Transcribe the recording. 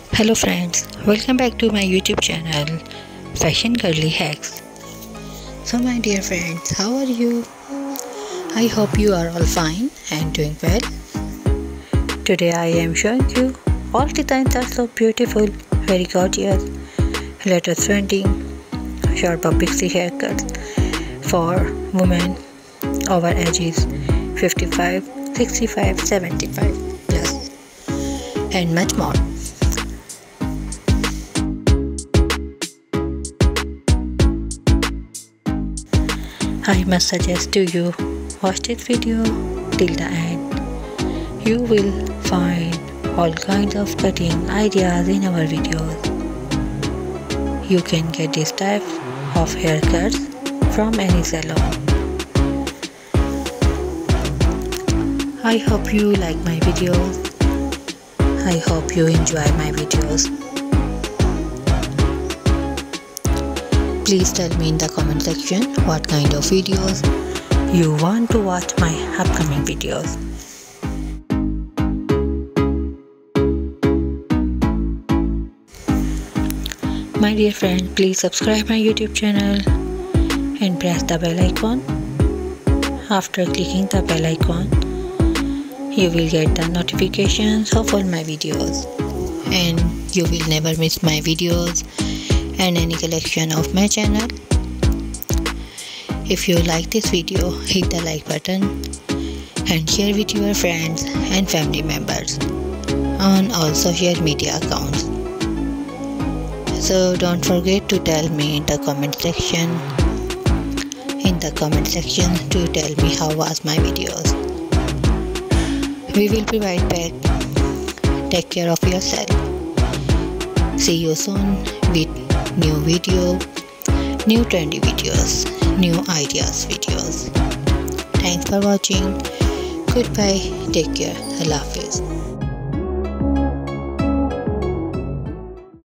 Hello friends, welcome back to my YouTube channel Fashion Girly Hacks. So my dear friends, how are you? I hope you are all fine and doing well. Today I am showing you all designs are so beautiful, very gorgeous, latest trending, sharp pixie haircuts for women over ages 55, 65, 75 plus and much more. I must suggest to you watch this video till the end. You will find all kinds of cutting ideas in our videos. You can get this type of haircuts from any salon. I hope you like my videos. I hope you enjoy my videos. Please tell me in the comment section what kind of videos you want to watch my upcoming videos. My dear friend, please subscribe my YouTube channel and press the bell icon. After clicking the bell icon, you will get the notifications of all my videos and you will never miss my videos and any collection of my channel. If you like this video, hit the like button and share with your friends and family members on all social media accounts. So don't forget to tell me in the comment section to tell me how was my videos. We will be right back. Take care of yourself. See you soon with new video, new trendy videos, new ideas videos. Thanks for watching. Goodbye. Take care. Allah Hafiz.